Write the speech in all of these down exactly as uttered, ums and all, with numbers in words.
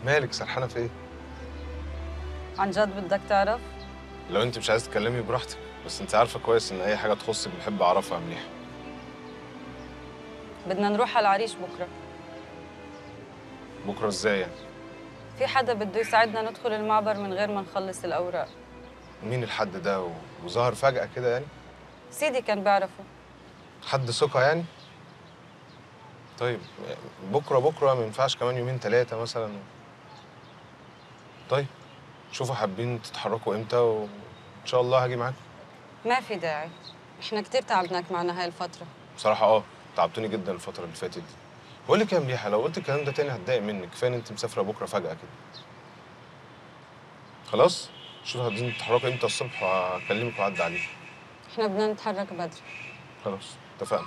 مالك سرحانه في ايه؟ عن جد بدك تعرف؟ لو انت مش عايزه تتكلمي براحتك، بس انت عارفه كويس ان اي حاجه تخصك بحب اعرفها مليح. بدنا نروح على العريش بكره. بكره ازاي يعني؟ في حدا بده يساعدنا ندخل المعبر من غير ما نخلص الاوراق. مين الحد ده و- وظهر فجأة كده يعني؟ سيدي كان بيعرفه. حد ثقة يعني؟ طيب بكره بكره ما ينفعش كمان يومين ثلاثة مثلا؟ طيب شوفوا حابين تتحركوا امتى وان شاء الله هاجي معاكم. ما في داعي، احنا كتير تعبناك معنا هاي الفتره. بصراحة اه تعبتوني جدا الفترة اللي فاتت دي. بقول لك يا مليحة، لو قلت الكلام ده تاني هتضايق منك، كفاية ان انت مسافرة بكره فجأة كده. خلاص؟ شوفوا عايزين تتحركوا امتى الصبح وهكلمك واعدي عليك. احنا بدنا نتحرك بدري. خلاص اتفقنا.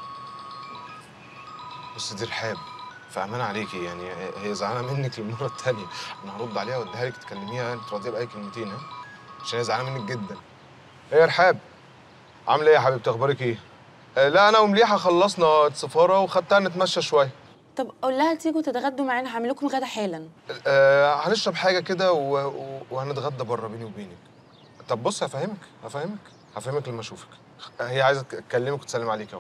بس دي رحاب، فأمان عليكي يعني، هي زعلانة منك للمرة التانية. أنا هرد عليها وأديها لك تكلميها يعني تراضيها بأي كلمتين، ها؟ عشان هي زعلانة منك جدا. إيه يا رحاب؟ عاملة إيه يا حبيبتي؟ أخبارك إيه؟ آه لا أنا ومليحة خلصنا السفارة وخدتها نتمشى شوية. طب قول لها تيجوا تتغدوا معانا، هعمل لكم غدا حالا. آه هنشرب حاجة كده و... و... وهنتغدى بره بيني وبينك. طب بص هفهمك هفهمك هفهمك لما أشوفك. هي عايزة تكلمك وتسلم عليك أهو.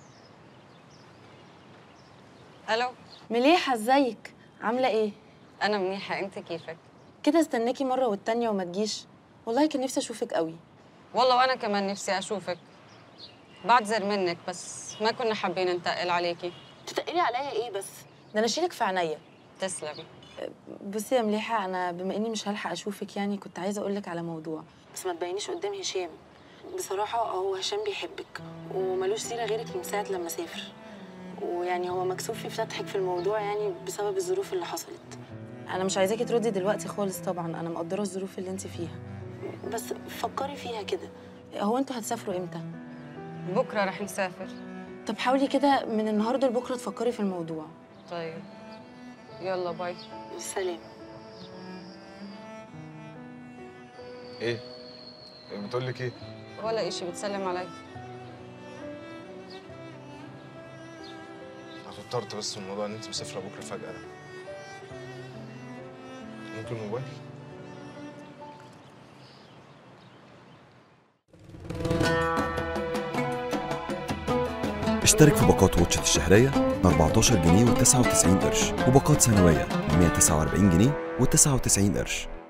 الو. مليحه ازيك؟ عامله ايه؟ انا منيحه، انت كيفك؟ كده استناكي مره والتانيه وما تجيش. والله كان نفسي اشوفك قوي. والله وانا كمان نفسي اشوفك. بعتذر منك بس ما كنا حابين نتقل عليكي. تتقلي عليا ايه بس؟ ده انا اشيلك في عينيا. تسلمي. بصي يا مليحه، انا بما اني مش هلحق اشوفك يعني كنت عايزه اقول لك على موضوع، بس ما تبينيش قدام هشام. بصراحه هو هشام بيحبك وملوش سيره غيرك من ساعه لما سافر، ويعني هو مكسوف في فتحك في الموضوع يعني بسبب الظروف اللي حصلت. انا مش عايزاكي تردي دلوقتي خالص، طبعا انا مقدره الظروف اللي انت فيها، بس فكري فيها كده. هو انتوا هتسافروا امتى؟ بكره رح نسافر. طب حاولي كده من النهارده لبكره تفكري في الموضوع. طيب يلا باي. سلام. إيه؟ بتقول لك إيه؟ ولا إشي، بتسلم علي. أنا فكرت بس في الموضوع إن أنت مسافرة بكره فجأة ده. ممكن موبايل؟ اشترك في باقات واتشت الشهرية ب أربعتاشر جنيه وتسعة وتسعين قرش، وباقات سنوية ب مية وتسعة وأربعين جنيه وتسعة وتسعين قرش.